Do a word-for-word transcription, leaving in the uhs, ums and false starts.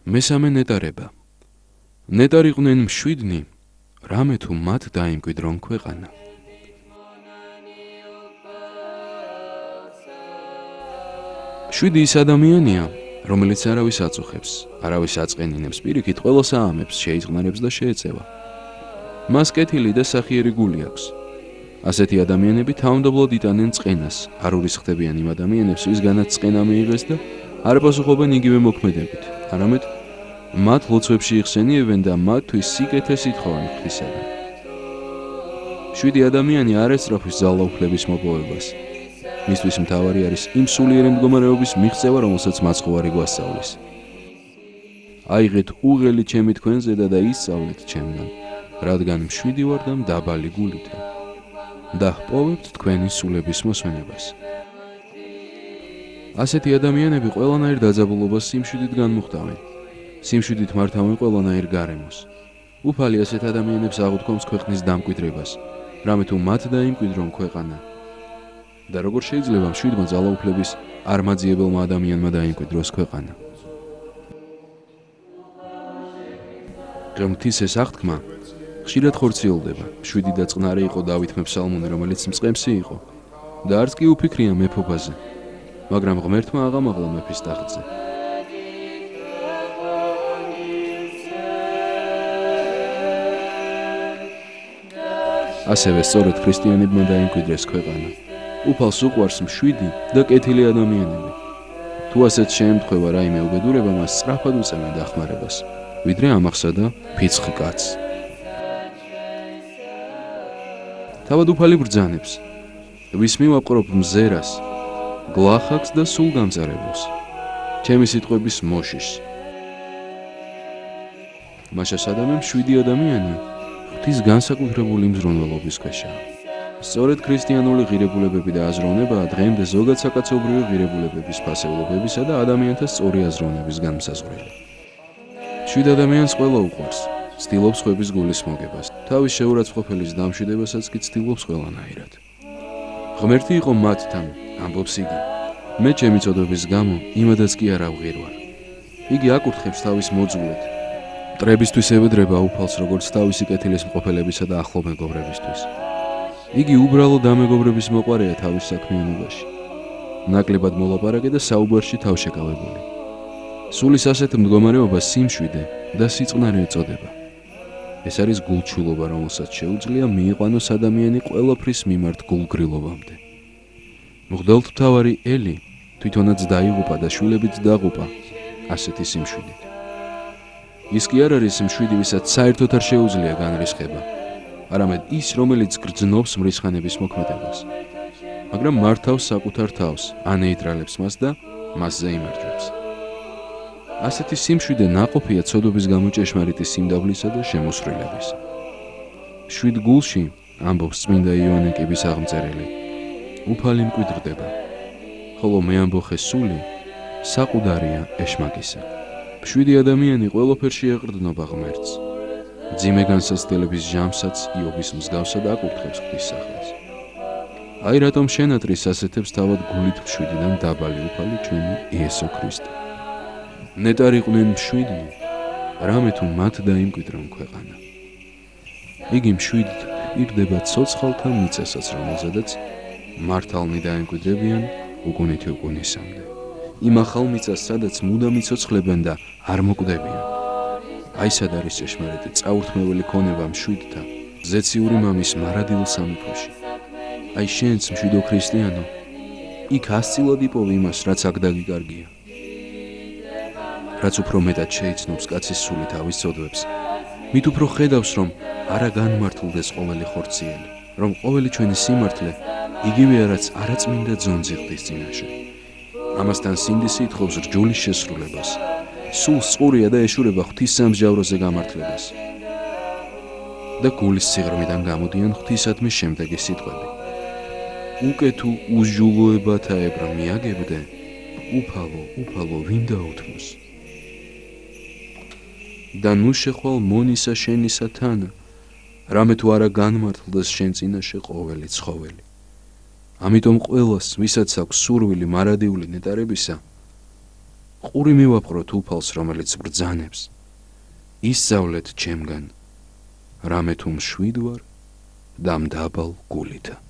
მესამე ნეტარება. ნეტარიყვნენ მშვიდნი, რამე თუ მათ დაიმკვიდრონ ქვეყანა. მშვიდი ის ადამიანია, რომელიც არავის აწუხებს, არავის აწყენინებს, პირიქით ყველას აამებს, შეიწყნარებს და შეეწევა. მას კეთილი და სახიერი გული აქვს. ასეთი ადამიანები თავმდაბლად იტანენ წყენას, არ ურისხდებიან იმ ადამიანებს, ვისგანაც წყენა მიიღეს და არ პასუხობენ იგივე მოქმედებით, არამედ მათ ლოცვებში იხსენიებენ და მათთვის სიკეთეს ითხოვენ ღვთისაგან. მშვიდი ადამიანი არ ესწრაფვის ძალაუფლების მოპოვებას. მისთვის მთავარი არის იმ სულიერი მდგომარეობის მიღწევა, რომელსაც მაცხოვარი გვასწავლის. აიღეთ უღელი ჩემი თქვენზედა და ისწავლეთ ჩემგან, რადგან მშვიდი ვარ და მდაბალი გულითა და ჰპოვებთ თქვენი სულების მოსვენებას. ასეთი ადამიანები ყველანაირ დაძაბულობას სიმშვიდით განმუხტავენ. სიმშვიდით მართავენ ყველანაირ გარემოს. უფალი ასეთ ადამიანებს აღუთქვამს ქვეყნის დამკვიდრებას, რამე თუ მათ დაიმკვიდრონ ქვეყანა. და როგორ შეიძლება მშვიდმა ძალაუფლების არ მაძიებელმა ადამიანმა დაიმკვიდროს ქვეყანა? ღმრთის ეს აღთქმა ხშირად ხორციელდება. მშვიდი და წყნარი იყო დავით მეფსალმუნი, რომელიც მწყემსი იყო და არც კი უფიქრია მეფობაზე, მაგრამ ღმერთმა აღამაღლა მეფის ტახტზე. ასევე სწორედ ქრისტიანებმა დაიმკვიდრეს ქვეყანა. უფალს უყვარს მშვიდი და კეთილი ადამიანები. თუ ასეთ შეემთხვევა რაიმე უბედურება, მას სწრაფად უწევენ დახმარებას, ვიდრე ამახსა და ფიცხი კაცს. თავად უფალი ბრძანებს, ვის მივაპყრობ მზერას, გლახაკს და სულ გამწარებულს, ჩემი სიტყვების მოშიშს. მაშა სადამე მშვიდი ადამიანი ღვთის განსაკუთრებული მზრუნველობის ქვეშაა. სწორედ ქრისტიანული ღირებულებები და აზროვნებაა დღემდე ზოგად საკაცობრიო ღირებულებების ფასეულობებისა და ადამიანთა სწორი აზროვნების განმსაზღვრელი. მშვიდ ადამიანს ყველა უყვარს, ცდილობს ხვების გულის მოგებას, თავის შეურაცხყოფელის დამშვიდებასაც კი ცდილობს ყველანაირად. ღმერთი იყო მათთან, ამბობს იგი, მე ჩემი წოდების გამო იმადაც კი არ ავღირვარ. იგი აკურთხებს თავის მოძულედ, მტრებისთვის ევედრება უფალს, როგორც თავისი კეთილის მყოფელებისა და ახლო მეგობრებისთვის. იგი უბრალო დამეგობრების მოყვარეა თავის საქმიანობაში, ნაკლებად მოლაპარაკე და საუბარში თავშეკავებული. სულის ასეთ მდგომარეობას სიმშვიდე და სიწყნარე ეწოდება. ეს არის გულჩულობა, რომელსაც შეუძლია მიიყვანოს ადამიანი ყველაფრის მიმართ გულგრილობამდე. მღვდელმთავარი ელი თვითონაც დაიღუპა და შვილებიც დაღუპა ასეთი სიმშვიდით. ის კი არ არის მშვიდი, ვისაც საერთოდ არ შეუძლია განრისხება, არამედ ის, რომელიც გრძნობს მრისხანების მოქმედებას, მაგრამ მართავს საკუთარ თავს, ანეიტრალებს მას და მასზე იმარჯვებს. ასეთი სიმშვიდე ნაყოფია ცოდობის გამო ჭეშმარიტი სიმდაბლისა და შემოსრულებისა. მშვიდ გულში, ამბობს წმინდა იოანე კიბის აღმწერელი, უფალი მკვიდრდება, ხოლო მეამბოხე სული საყუდარია ეშმაკისა. მშვიდი ადამიანი ყველაფერში ეყრდნობა ღმერთს. მძიმე განსაცდელების ჟამსაც იობის მსგავსად აკურთხებს ღვთის სახელს. აი რატომ შენატრის ასეთებს თავად გულით მშვიდიდან დაბალი უფალი ჩვენი იესო ქრისტე. ნეტარიყვნენ მშვიდნი, რამე თუ მათ დაიმკვიდრონ ქვეყანა. იგი მშვიდით პირდება ცოცხალთა მიწასაც, რომელზედაც მართალნი დაემკვიდრებიან უკუნითი უკუნისამდე. იმ ახალ მიწას, სადაც მუდამ იცოცხლებენ და არ მოკვდებიან. აი სად არის ჭეშმარიტი წაურთმეველი ქონება მშვიდთა, ზეციური მამის მარადილ სამეფოში. აი შენც მშვიდო ქრისტიანო, იქ ასწილად იპოვე იმას, რაც აქ დაგიკარგია. რაც უფრო მეტად შეიცნობს კაცის სული თავის წოდვებს, მით უფრო ხედავს, რომ არა განმართლდეს ყოველი ხორციელი, რომ ყოველი ჩვენი სიმართლე იგივეა, რაც არაწმინდა ძონძი ღვთის წინაშე. ამასთან სინდისი ითხოვს რჯულის შესრულებას, სულ სწორია და ეშურება ღვთის სამსჯავროზე გამართლებას. და გულის სიღრმიდან გამოდიან ღვთისადმი შემდეგი სიტყვები. უკე თუ უსჯულოებათა ებრ მიაგებდე, უფალო, უფალო, ვინ დაუთმოს? და ნუ შეხვალ მონისა შენისა თანა, რამე თუ არა განმართლდეს შენ წინაშე ყოველი ცხოველი. ამიტომ ყველას, ვისაც აქვს სურვილი მარადიული ნეტარებისა, ყური მივაპყროთ უფალს, რომელიც ბრძანებს. ისწავლეთ ჩემგან, რამე თუ მშვიდ ვარ და მდაბალ გულით.